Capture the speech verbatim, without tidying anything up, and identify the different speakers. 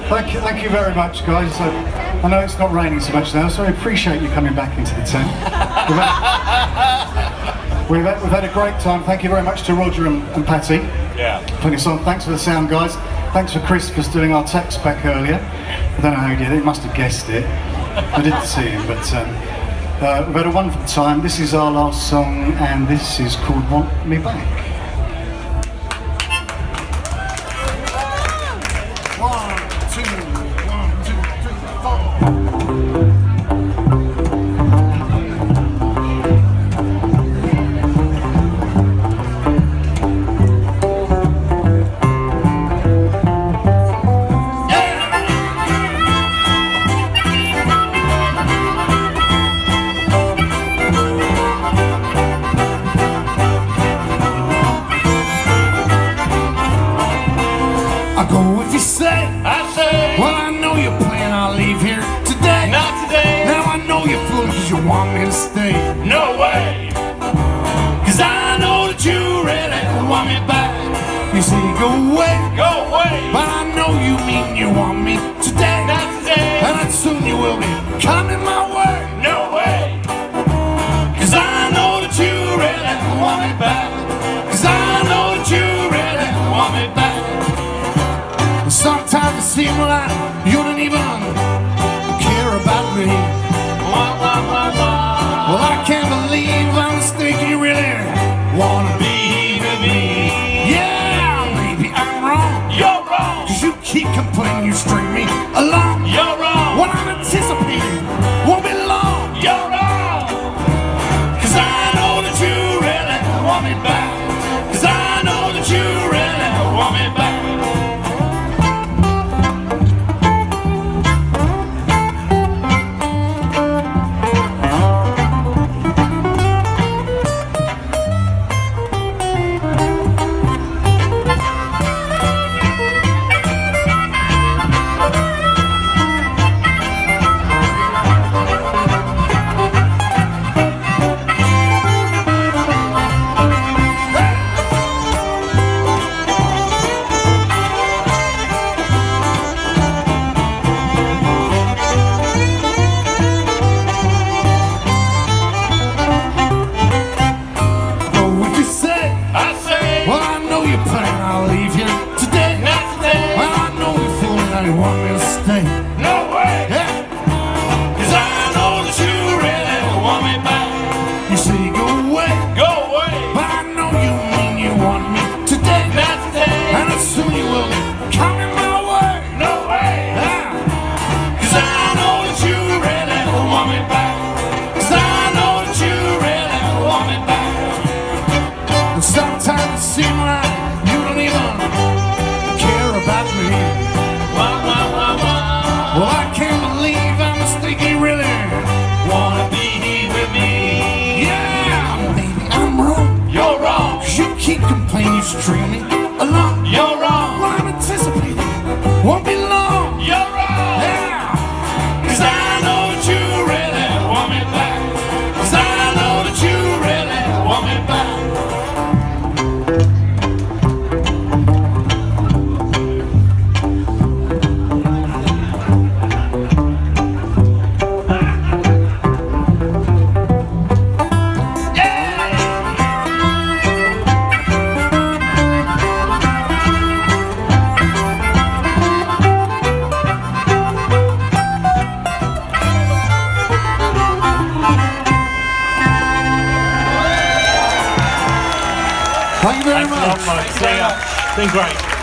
Speaker 1: Thank you, thank you very much, guys. Uh, I know it's not raining so much now, so I appreciate you coming back into the tent. We've had, we've had, we've had a great time. Thank you very much to Roger and, and Patty.
Speaker 2: Yeah.
Speaker 1: Plenty of song. Thanks for the sound, guys. Thanks for Chris for doing our text back earlier. I don't know how he did it. He must have guessed it. I didn't see him, but um, uh, we've had a wonderful time. This is our last song, and this is called "Want Me Back."
Speaker 3: Go if you say,
Speaker 2: I say,
Speaker 3: well, I know you're playing, I'll leave here today.
Speaker 2: Not today.
Speaker 3: Now I know you're fooling because you want me to stay.
Speaker 2: No way.
Speaker 3: Cause I know that you really want me back. You say go away,
Speaker 2: go away,
Speaker 3: but I know you mean you want me today.
Speaker 2: Not today.
Speaker 3: And that soon you will be coming my way.
Speaker 2: No way.
Speaker 3: Cause I know that you really want me back. Cause I know that you really want me back. Sometimes it seems like you don't even care about me.
Speaker 2: Wah, wah, wah, wah.
Speaker 3: Well, I can't believe I'm mistaken. You really wanna be with me. Yeah, maybe I'm wrong.
Speaker 2: You're wrong.
Speaker 3: Cause you keep complaining, you string me along.
Speaker 2: You're wrong.
Speaker 3: What I'm anticipating won't be long.
Speaker 2: You're wrong.
Speaker 3: Cause I know that you really want me back. Cause I know that you really want me back. I'll leave here today.
Speaker 2: Not today.
Speaker 3: Well, I know you're fooling and you want me to stay.
Speaker 2: No way.
Speaker 3: Yeah. Cause I know that you really want me back. You say go away,
Speaker 2: go away,
Speaker 3: but I know you mean you want me today.
Speaker 2: Not today.
Speaker 3: And as soon you will be coming my way.
Speaker 2: No way.
Speaker 3: Yeah. Cause I know that you really want me back. Cause I know that you really want me back. And sometimes it seems like you don't even care about me.
Speaker 2: Wah, wah, wah, wah.
Speaker 3: Well, I can't believe I'm mistaken. You really
Speaker 2: wanna be with me.
Speaker 3: Yeah, maybe I'm wrong.
Speaker 2: You're wrong.
Speaker 3: Cause you keep complaining, you string me along.
Speaker 2: You're wrong.
Speaker 3: What I'm anticipating won't be long.
Speaker 2: You're wrong.
Speaker 3: Yeah. Cause I know that you really want me back. Cause I know that you really want me back.
Speaker 1: Thank you very
Speaker 2: Thanks
Speaker 1: much.
Speaker 2: a lot, mate. See ya. Been great.